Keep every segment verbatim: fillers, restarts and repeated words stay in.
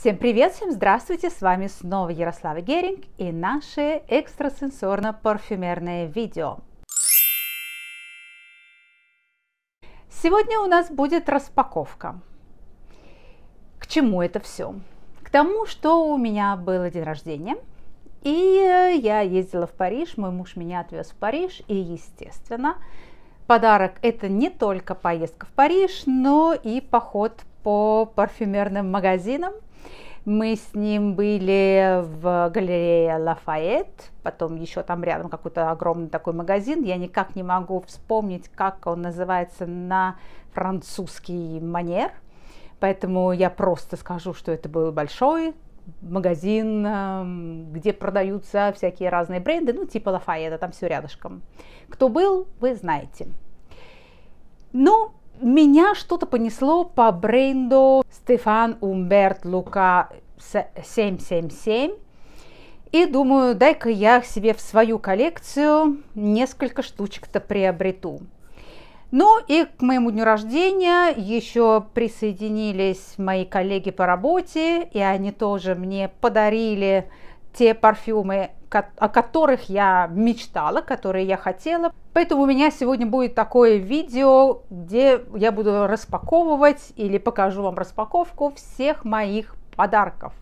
Всем привет, всем здравствуйте, с вами снова Ярослава Геринг и наше экстрасенсорно-парфюмерное видео. Сегодня у нас будет распаковка. К чему это все? К тому, что у меня был день рождения, и я ездила в Париж, мой муж меня отвез в Париж, и, естественно, подарок – это не только поездка в Париж, но и поход по парфюмерным магазинам. Мы с ним были в галерее Лафайет, потом еще там рядом какой-то огромный такой магазин. Я никак не могу вспомнить, как он называется на французский манер, поэтому я просто скажу, что это был большой магазин, где продаются всякие разные бренды, ну типа Лафайета, там все рядышком. Кто был, вы знаете. Ну, меня что-то понесло по бренду Стефан Умберто Лука семь семь семь. И думаю, дай-ка я себе в свою коллекцию несколько штучек-то приобрету. Ну и к моему дню рождения еще присоединились мои коллеги по работе, и они тоже мне подарили те парфюмы, о которых я мечтала, которые я хотела. Поэтому у меня сегодня будет такое видео, где я буду распаковывать или покажу вам распаковку всех моих подарков.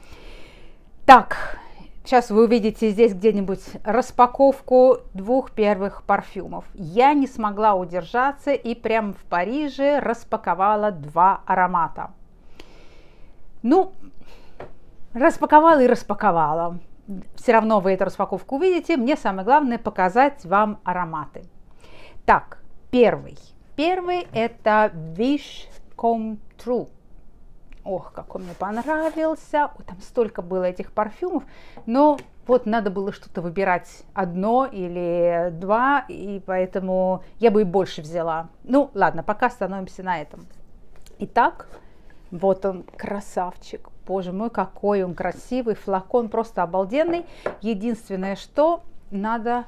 Так, сейчас вы увидите здесь где-нибудь распаковку двух первых парфюмов. Я не смогла удержаться и прямо в Париже распаковала два аромата. Ну, распаковала и распаковала. Все равно вы эту распаковку увидите. Мне самое главное показать вам ароматы. Так, первый. Первый это Wish Come True. Ох, как он мне понравился. Ой, там столько было этих парфюмов. Но вот надо было что-то выбирать одно или два. И поэтому я бы и больше взяла. Ну, ладно, пока остановимся на этом. Итак, вот он, красавчик. Боже мой, какой он красивый. Флакон просто обалденный. Единственное, что надо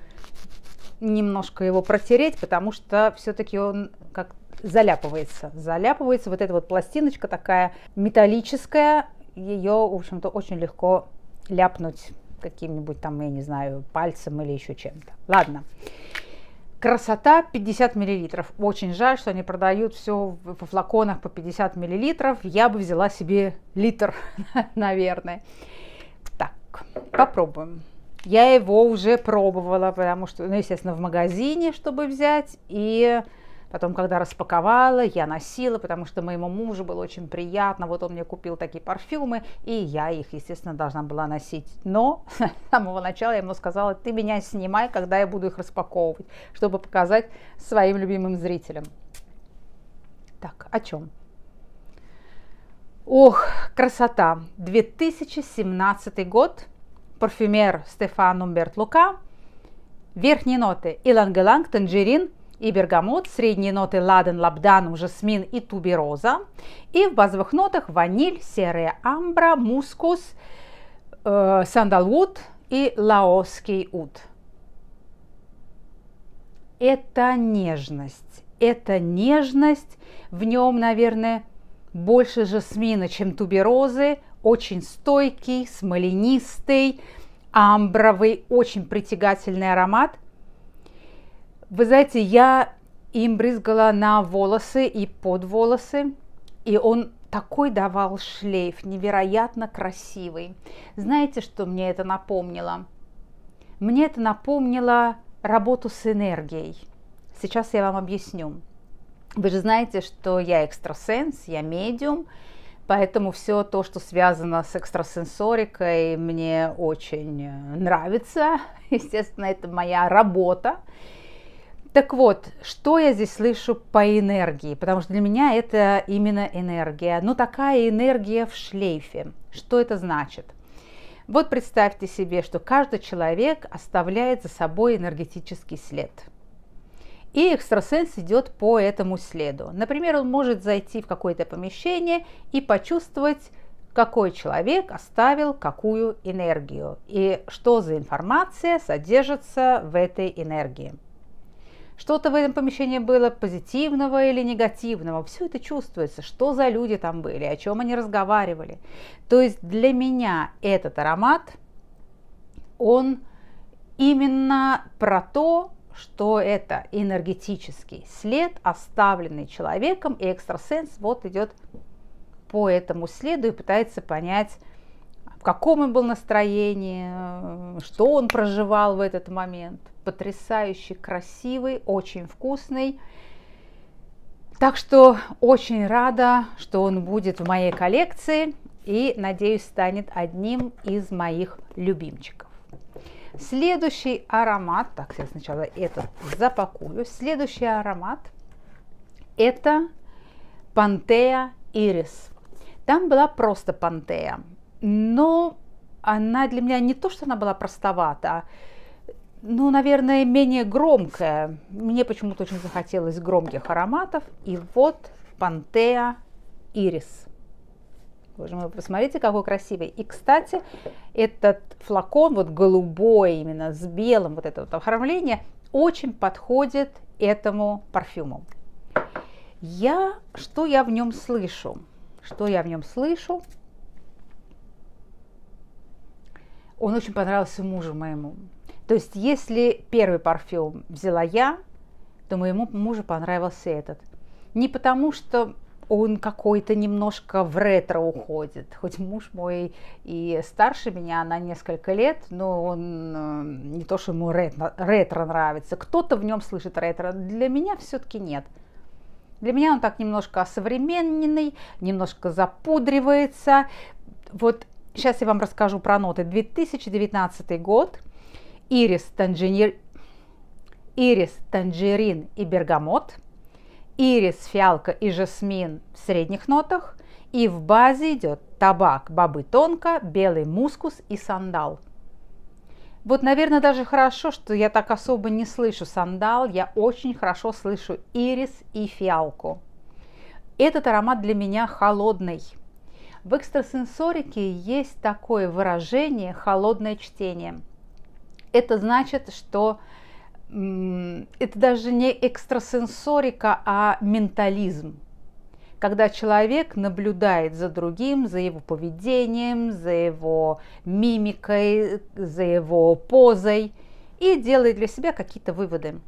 немножко его протереть, потому что все-таки он как заляпывается. Заляпывается. Вот эта вот пластиночка такая металлическая. Ее, в общем-то, очень легко ляпнуть каким-нибудь там, я не знаю, пальцем или еще чем-то. Ладно. Красота, пятьдесят миллилитров. Очень жаль, что они продают все в флаконах по пятьдесят миллилитров. Я бы взяла себе литр, наверное. Так, попробуем. Я его уже пробовала, потому что, ну, естественно, в магазине, чтобы взять. И потом, когда распаковала, я носила, потому что моему мужу было очень приятно. Вот он мне купил такие парфюмы, и я их, естественно, должна была носить. Но с самого начала я ему сказала: ты меня снимай, когда я буду их распаковывать, чтобы показать своим любимым зрителям. Так, о чем? Ох, красота! две тысячи семнадцатый год. Парфюмер Стефан Умберто Лука. Верхние ноты: иланг-иланг, танжерин и бергамот, средние ноты ладан, лабданум, жасмин и тубероза. И в базовых нотах ваниль, серая амбра, мускус, э, сандалвуд и лаосский уд. Это нежность, это нежность. В нем, наверное, больше жасмина, чем туберозы. Очень стойкий, смоленистый, амбровый, очень притягательный аромат. Вы знаете, я им брызгала на волосы и под волосы, и он такой давал шлейф, невероятно красивый. Знаете, что мне это напомнило? Мне это напомнило работу с энергией. Сейчас я вам объясню. Вы же знаете, что я экстрасенс, я медиум, поэтому все то, что связано с экстрасенсорикой, мне очень нравится. Естественно, это моя работа. Так вот, что я здесь слышу по энергии? Потому что для меня это именно энергия. Ну, такая энергия в шлейфе. Что это значит? Вот представьте себе, что каждый человек оставляет за собой энергетический след. И экстрасенс идет по этому следу. Например, он может зайти в какое-то помещение и почувствовать, какой человек оставил какую энергию и что за информация содержится в этой энергии. Что-то в этом помещении было позитивного или негативного. Все это чувствуется, что за люди там были, о чем они разговаривали. То есть для меня этот аромат, он именно про то, что это энергетический след, оставленный человеком, и экстрасенс вот идет по этому следу и пытается понять, в каком он был настроении, что он проживал в этот момент. Потрясающе красивый, очень вкусный. Так что очень рада, что он будет в моей коллекции и, надеюсь, станет одним из моих любимчиков. Следующий аромат, так, я сначала этот запакую. Следующий аромат это Panthea Iris. Там была просто Panthea, но она для меня не то, что она была простовата, ну, наверное, менее громкая. Мне почему-то очень захотелось громких ароматов. И вот Panthea Iris. Боже мой, посмотрите, какой красивый. И, кстати, этот флакон, вот голубой именно, с белым, вот это вот оформление, очень подходит этому парфюму. Я, что я в нем слышу? Что я в нем слышу? Он очень понравился мужу моему. То есть, если первый парфюм взяла я, то моему мужу понравился этот. Не потому, что он какой-то немножко в ретро уходит. Хоть муж мой и старше меня на несколько лет, но он не то, что ему ретро, ретро нравится. Кто-то в нем слышит ретро. Для меня все-таки нет. Для меня он так немножко осовремененный, немножко запудривается. Вот сейчас я вам расскажу про ноты. две тысячи девятнадцатый год. Ирис, танжер... Ирис, танжерин и бергамот. Ирис, фиалка и жасмин в средних нотах. И в базе идет табак, бобы тонко, белый мускус и сандал. Вот, наверное, даже хорошо, что я так особо не слышу сандал. Я очень хорошо слышу ирис и фиалку. Этот аромат для меня холодный. В экстрасенсорике есть такое выражение «холодное чтение». Это значит, что м, это даже не экстрасенсорика, а ментализм. Когда человек наблюдает за другим, за его поведением, за его мимикой, за его позой и делает для себя какие-то выводы.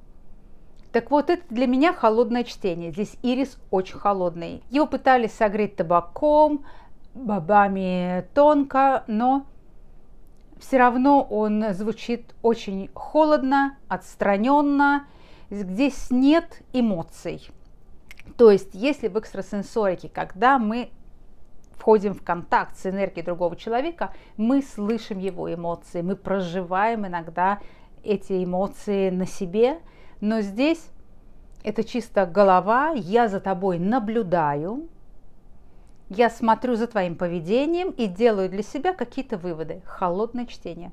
Так вот, это для меня холодное чтение. Здесь ирис очень холодный. Его пытались согреть табаком, бобами тонко, но все равно он звучит очень холодно, отстраненно. Здесь нет эмоций. То есть, если в экстрасенсорике, когда мы входим в контакт с энергией другого человека, мы слышим его эмоции, мы проживаем иногда эти эмоции на себе, но здесь это чисто голова, я за тобой наблюдаю, я смотрю за твоим поведением и делаю для себя какие-то выводы. Холодное чтение.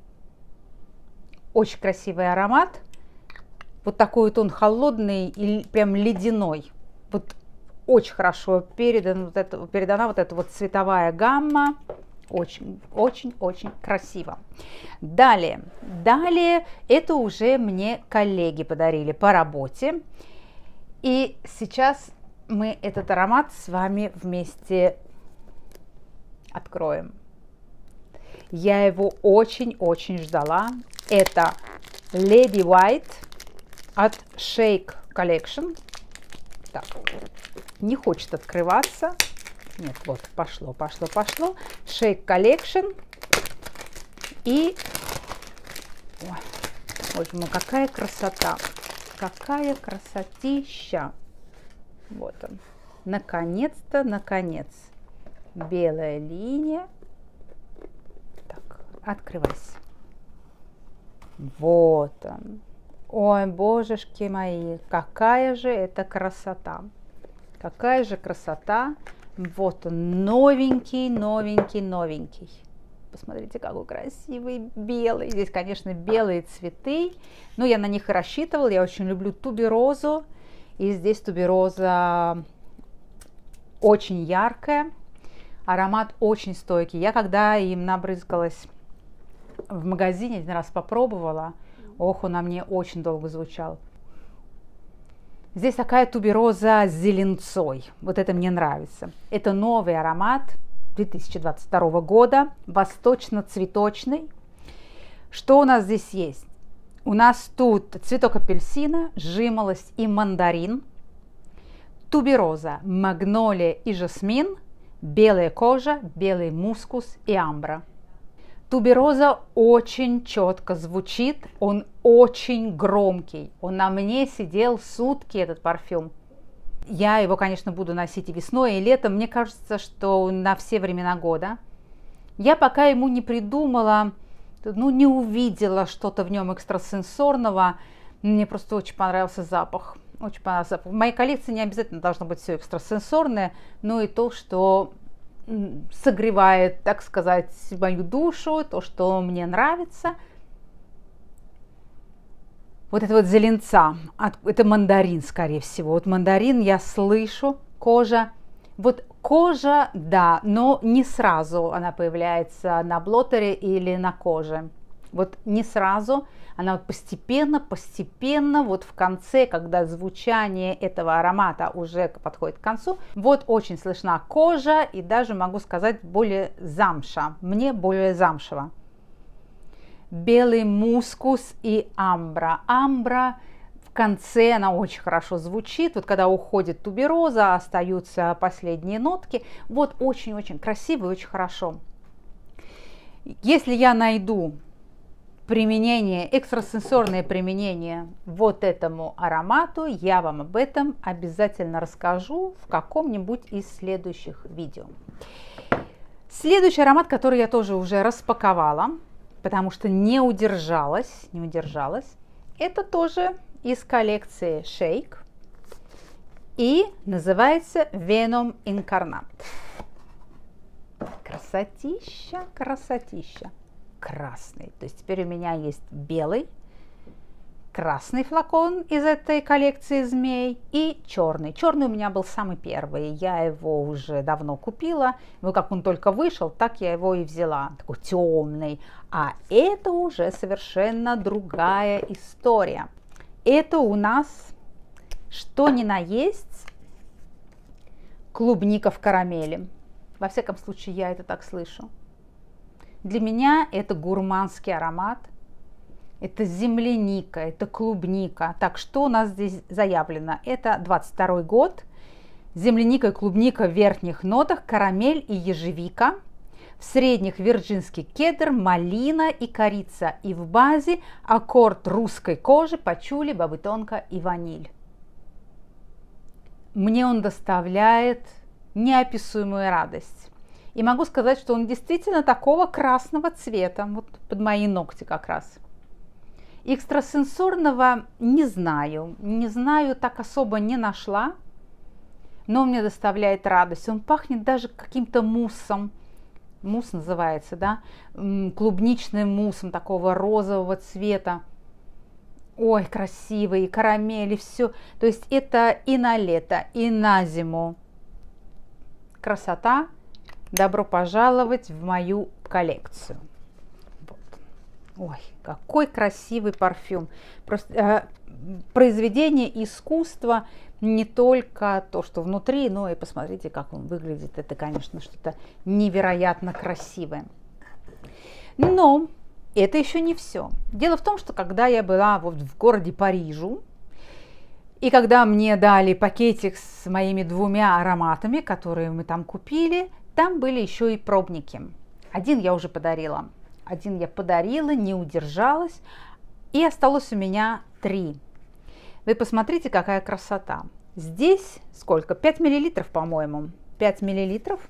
Очень красивый аромат. Вот такой вот он холодный и прям ледяной. Вот очень хорошо передан, вот это, передана вот эта вот цветовая гамма. Очень, очень, очень красиво. Далее. Далее это уже мне коллеги подарили по работе. И сейчас мы этот аромат с вами вместе откроем. Я его очень-очень ждала. Это Lady White от Shake Collection. Так, не хочет открываться. Нет, вот, пошло, пошло, пошло. Shake Collection. И... Ой, боже мой, какая красота. Какая красотища. Вот он. Наконец-то, наконец. Белая линия. Так, открывайся. Вот он. Ой, божешки мои, какая же это красота. Какая же красота. Вот он, новенький, новенький, новенький. Посмотрите, какой красивый белый. Здесь, конечно, белые цветы, но я на них и рассчитывала. Я очень люблю туберозу. И здесь тубероза очень яркая. Аромат очень стойкий. Я когда им набрызгалась в магазине, один раз попробовала. Ох, он на мне очень долго звучал. Здесь такая тубероза с зеленцой. Вот это мне нравится. Это новый аромат две тысячи двадцать второго года, восточно-цветочный. Что у нас здесь есть? У нас тут цветок апельсина, жимолость и мандарин, тубероза, магнолия и жасмин, белая кожа, белый мускус и амбра. Тубероза очень четко звучит, он очень громкий. Он на мне сидел сутки, этот парфюм. Я его, конечно, буду носить и весной, и летом. Мне кажется, что на все времена года. Я пока ему не придумала, ну, не увидела что-то в нем экстрасенсорного. Мне просто очень понравился запах. Очень понравился запах. В моей коллекции не обязательно должно быть все экстрасенсорное, но и то, что согревает, так сказать, мою душу, то, что мне нравится. Вот это вот зеленца, это мандарин, скорее всего. Вот мандарин я слышу, кожа. Вот кожа, да, но не сразу она появляется на блотере или на коже. Вот не сразу, она вот постепенно, постепенно, вот в конце, когда звучание этого аромата уже подходит к концу, вот очень слышна кожа и даже, могу сказать, более замша, мне более замшево. Белый мускус и амбра. Амбра в конце, она очень хорошо звучит, вот когда уходит тубероза, остаются последние нотки, вот очень-очень красиво и очень хорошо. Если я найду применение, экстрасенсорное применение вот этому аромату, я вам об этом обязательно расскажу в каком-нибудь из следующих видео. Следующий аромат, который я тоже уже распаковала, потому что не удержалась, не удержалась, это тоже из коллекции Shake и называется Venom Incarnate. Красотища, красотища. Красный. То есть теперь у меня есть белый, красный флакон из этой коллекции змей и черный. Черный у меня был самый первый. Я его уже давно купила. Ну, как он только вышел, так я его и взяла. Такой темный. А это уже совершенно другая история. Это у нас что ни на есть клубника в карамели. Во всяком случае, я это так слышу. Для меня это гурманский аромат, это земляника, это клубника. Так, что у нас здесь заявлено? Это двадцать второй год, земляника и клубника в верхних нотах, карамель и ежевика, в средних вирджинский кедр, малина и корица, и в базе аккорд русской кожи, пачули, бабы-тонка и ваниль. Мне он доставляет неописуемую радость. И могу сказать, что он действительно такого красного цвета, вот под мои ногти как раз. Экстрасенсорного не знаю, не знаю, так особо не нашла, но он мне доставляет радость. Он пахнет даже каким-то муссом, мусс называется, да, клубничным муссом такого розового цвета. Ой, красивый, и карамель, и все. То есть это и на лето, и на зиму. Красота. Добро пожаловать в мою коллекцию. Вот. Ой, какой красивый парфюм. Просто э, произведение искусства, не только то, что внутри, но и посмотрите, как он выглядит. Это, конечно, что-то невероятно красивое. Но это еще не все. Дело в том, что когда я была вот в городе Парижу, и когда мне дали пакетик с моими двумя ароматами, которые мы там купили, там были еще и пробники. Один я уже подарила. Один я подарила, не удержалась. И осталось у меня три. Вы посмотрите, какая красота. Здесь сколько? пять миллилитров, по-моему. пять миллилитров.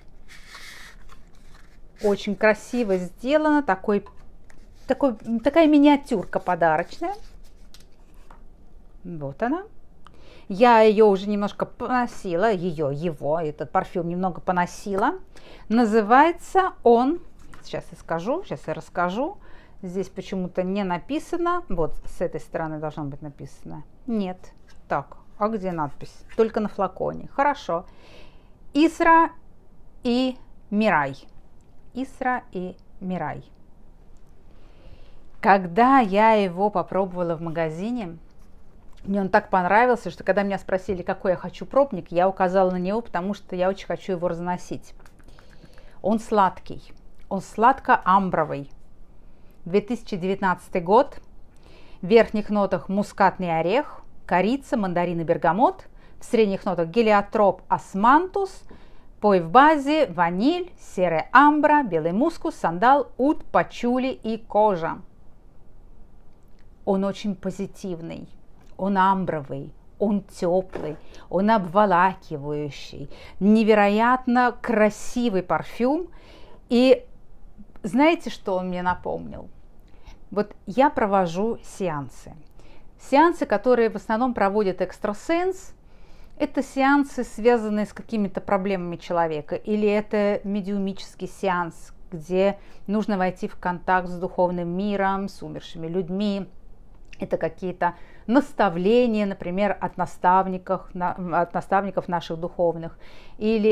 Очень красиво сделано. Такой, такой, такая миниатюрка подарочная. Вот она. Я ее уже немножко поносила, ее, его, этот парфюм немного поносила. Называется он, сейчас я скажу, сейчас я расскажу. Здесь почему-то не написано. Вот с этой стороны должно быть написано. Нет. Так, а где надпись? Только на флаконе. Хорошо. Исра и Мирай. Исра и Мирай. Когда я его попробовала в магазине, Мне он так понравился, что когда меня спросили, какой я хочу пробник, я указала на него, потому что я очень хочу его разносить. Он сладкий, он сладко-амбровый. две тысячи девятнадцатый год. В верхних нотах мускатный орех, корица, мандарин и бергамот. В средних нотах гелиотроп, османтус. Пой в базе ваниль, серая амбра, белый мускус, сандал, ут, пачули и кожа. Он очень позитивный. Он амбровый, он теплый, он обволакивающий, невероятно красивый парфюм. И знаете, что он мне напомнил? Вот я провожу сеансы. Сеансы, которые в основном проводит экстрасенс, это сеансы, связанные с какими-то проблемами человека, или это медиумический сеанс, где нужно войти в контакт с духовным миром, с умершими людьми. Это какие-то наставления, например, от наставников, от наставников наших духовных, или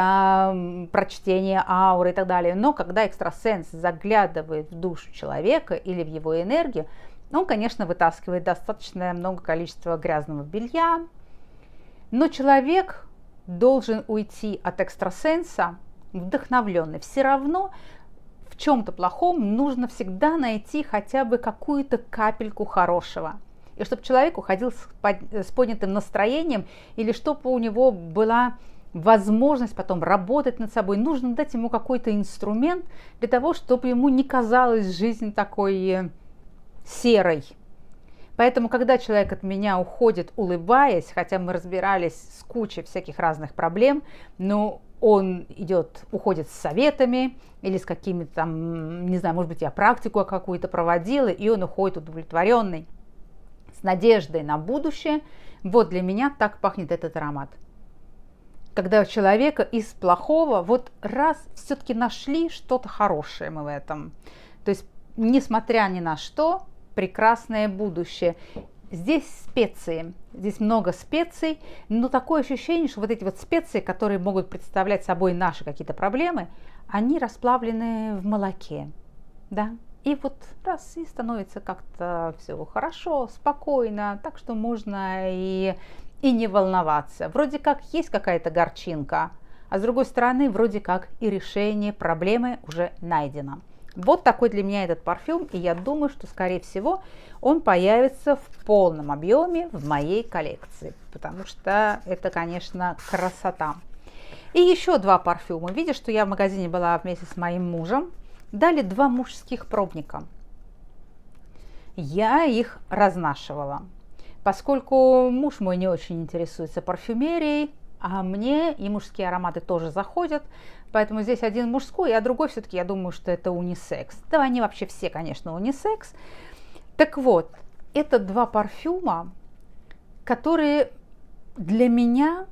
это прочтение ауры и так далее. Но когда экстрасенс заглядывает в душу человека или в его энергию, он, конечно, вытаскивает достаточно много количества грязного белья, но человек должен уйти от экстрасенса вдохновленный. Все равно в чем-то плохом нужно всегда найти хотя бы какую-то капельку хорошего. И чтобы человек уходил с поднятым настроением, или чтобы у него была возможность потом работать над собой, нужно дать ему какой-то инструмент для того, чтобы ему не казалась жизнь такой серой. Поэтому, когда человек от меня уходит, улыбаясь, хотя мы разбирались с кучей всяких разных проблем, но он идет, уходит с советами или с какими-то там, не знаю, может быть, я практику какую-то проводила, и он уходит удовлетворенный, с надеждой на будущее. Вот для меня так пахнет этот аромат. Когда у человека из плохого вот раз все-таки нашли что-то хорошее мы в этом. То есть, несмотря ни на что, прекрасное будущее. Здесь специи, здесь много специй, но такое ощущение, что вот эти вот специи, которые могут представлять собой наши какие-то проблемы, они расплавлены в молоке, да, и вот раз и становится как-то все хорошо, спокойно, так что можно и, и не волноваться. Вроде как есть какая-то горчинка, а с другой стороны, вроде как и решение проблемы уже найдено. Вот такой для меня этот парфюм, и я думаю, что, скорее всего, он появится в полном объеме в моей коллекции, потому что это, конечно, красота. И еще два парфюма. Видишь, что я в магазине была вместе с моим мужем. Дали два мужских пробника. Я их разнашивала, поскольку муж мой не очень интересуется парфюмерией, а мне и мужские ароматы тоже заходят. Поэтому здесь один мужской, а другой все-таки, я думаю, что это унисекс. Да, они вообще все, конечно, унисекс. Так вот, это два парфюма, которые для меня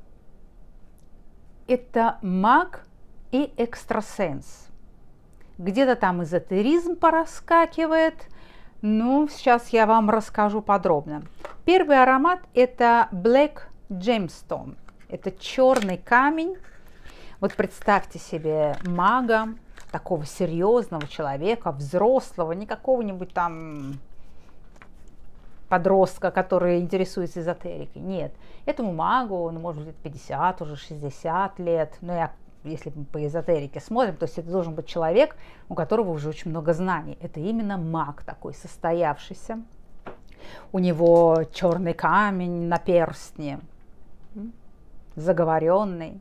это маг и экстрасенс. Где-то там эзотеризм пораскакивает. Ну, сейчас я вам расскажу подробно. Первый аромат это Black Gemstone. Это черный камень. Вот представьте себе мага, такого серьезного человека, взрослого, не какого-нибудь там подростка, который интересуется эзотерикой. Нет, этому магу, ну, может быть, пятьдесят, уже шестьдесят лет. Но я, если мы по эзотерике смотрим, то есть это должен быть человек, у которого уже очень много знаний. Это именно маг такой, состоявшийся. У него черный камень на перстне, заговоренный.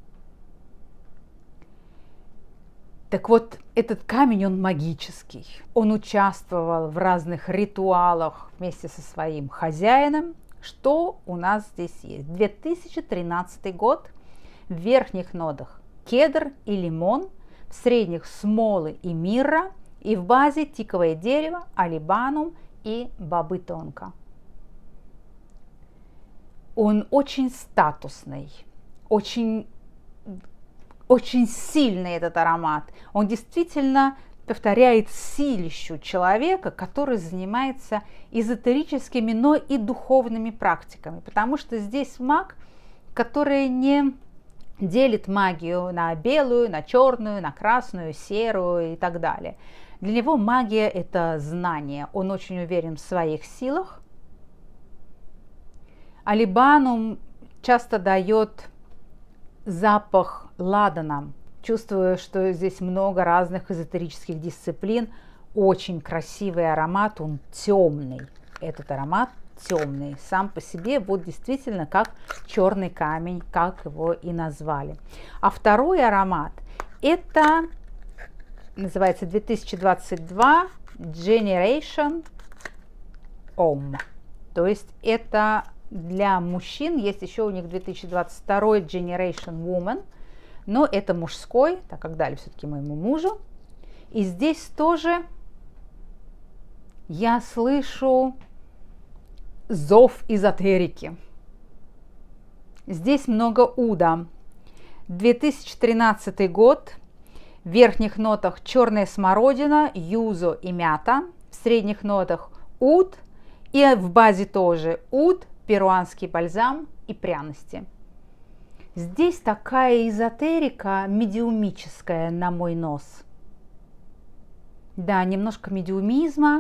Так вот, этот камень, он магический. Он участвовал в разных ритуалах вместе со своим хозяином. Что у нас здесь есть? две тысячи тринадцатый год. В верхних нотах кедр и лимон, в средних смолы и мирра, и в базе тиковое дерево, алибанум и бобы тонко. Он очень статусный, очень Очень сильный этот аромат. Он действительно повторяет силищу человека, который занимается эзотерическими, но и духовными практиками. Потому что здесь маг, который не делит магию на белую, на черную, на красную, серую и так далее. Для него магия – это знание. Он очень уверен в своих силах. Алибанум часто дает запах ладана. Чувствую, что здесь много разных эзотерических дисциплин. Очень красивый аромат, он темный. Этот аромат темный. Сам по себе вот действительно как черный камень, как его и назвали. А второй аромат это называется две тысячи двадцать два Generation Om. То есть это для мужчин. Есть еще у них две тысячи двадцать второй Generation Woman. Но это мужской, так как дали все-таки моему мужу. И здесь тоже я слышу зов эзотерики. Здесь много уда. две тысячи тринадцатый год. В верхних нотах черная смородина, юзо и мята. В средних нотах уд. И в базе тоже уд, перуанский бальзам и пряности. Здесь такая эзотерика медиумическая на мой нос. Да, немножко медиумизма.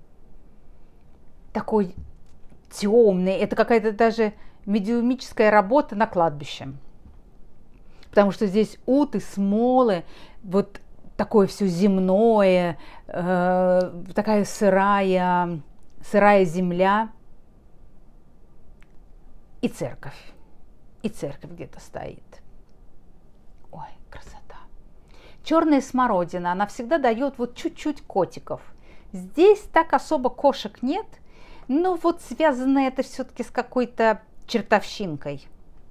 Такой темный. Это какая-то даже медиумическая работа на кладбище. Потому что здесь ут и смолы. Вот такое все земное. Э, такая сырая, сырая земля. И церковь. И церковь где-то стоит. Ой, красота. Черная смородина, она всегда дает вот чуть-чуть котиков. Здесь так особо кошек нет, но вот связано это все-таки с какой-то чертовщинкой.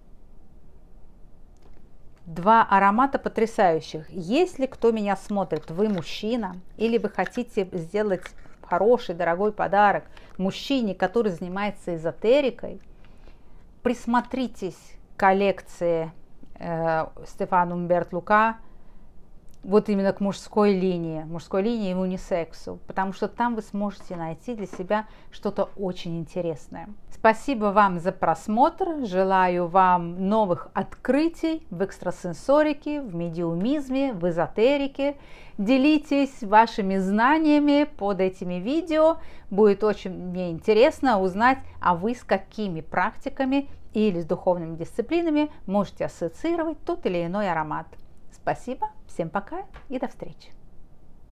Два аромата потрясающих. Если кто меня смотрит, вы мужчина, или вы хотите сделать хороший, дорогой подарок мужчине, который занимается эзотерикой, присмотритесь к коллекции э, Стефано Умберто Лука, вот именно к мужской линии, мужской линии и унисексу, потому что там вы сможете найти для себя что-то очень интересное. Спасибо вам за просмотр, желаю вам новых открытий в экстрасенсорике, в медиумизме, в эзотерике. Делитесь вашими знаниями под этими видео, будет очень мне интересно узнать, а вы с какими практиками или с духовными дисциплинами можете ассоциировать тот или иной аромат. Спасибо, всем пока и до встречи!